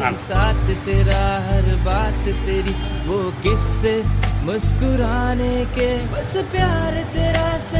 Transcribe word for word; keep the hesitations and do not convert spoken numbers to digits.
साथ तेरा हर बात तेरी, वो किससे मुस्कुराने के, बस प्यार तेरा